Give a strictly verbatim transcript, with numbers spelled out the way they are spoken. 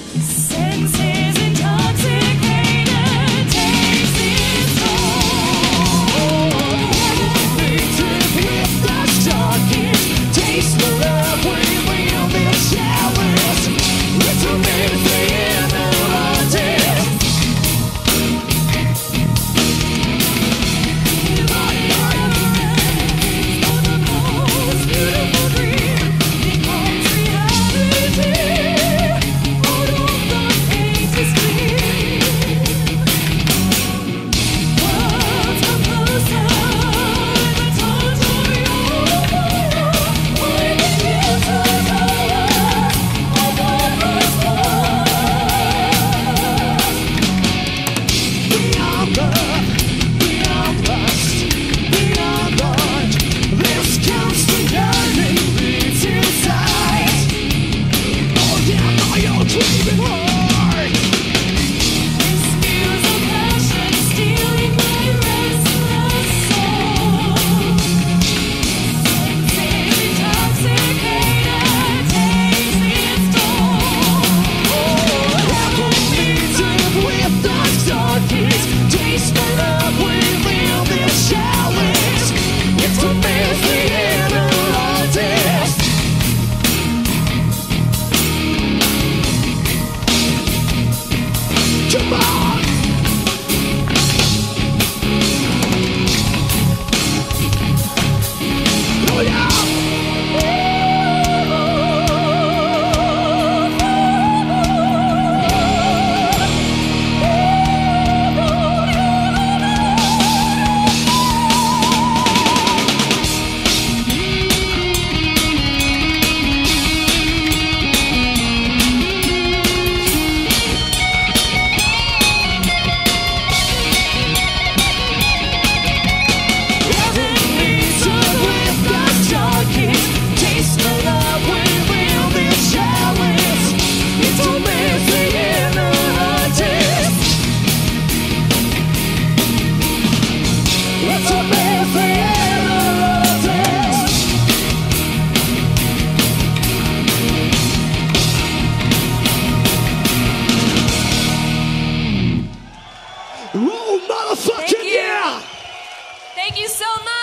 Senses intoxicated, takes its toll. Elevated with the darkest, taste the love we live in chalice. It's amazing in the artist. For the most beautiful dream becomes reality. Out of the faintest gleam, worlds come closer in the tones of your fire, winding into the colors of wordless beyond love, beyond lust, beyond art, this comes to yearning leads inside. Oh yeah, now you're dreaming hard. This muse of passion stealing my restless soul. Senses intoxicated, takes its toll. Elevated with the darkest, taste the love we live in chalice. It's the best we ever artist. Come on! Oh yeah! Elevated with the darkest, taste the love we live in chalice. It's amazing in the artist. It's amazing in the artist. Oh, motherfucking Thank you. yeah! Thank you so much.